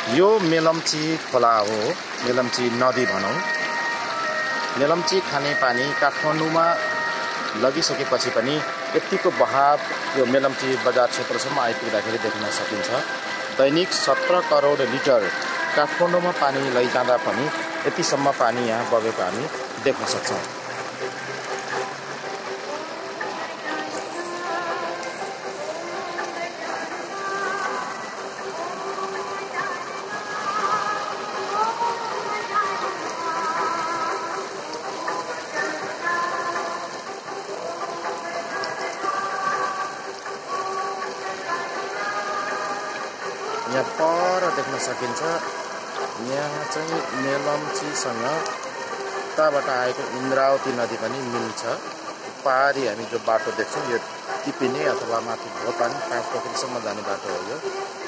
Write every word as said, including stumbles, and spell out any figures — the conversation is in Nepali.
यो मेलम्ची खोला हो, मेलम्ची नदी भनौँ। मेलम्ची खाने पानी काठमाडौँमा लगिसकेपछि पनि यतिको बहाव यो मेलम्ची बजार क्षेत्रसम्म आइपुग्दाखेरि देख्न सकिन्छ। दैनिक सत्र करोड लिटर काठमाडौँमा पानी लैजाँदा पनि यतिसम्म पानी यहाँ बगेको हामी देख्न सक्छौँ। यहाँ पर देख्न सकिन्छ, यहाँ चाहिँ मेलम्चीसँग उताबाट आएको इन्द्रावती नदी पनि मिल्छ। पारी हामी जो बाटो देख्छौँ यो टिपिने अथवा माथि भोपानी पाँच पोखरीसम्म जाने बाटो हो यो।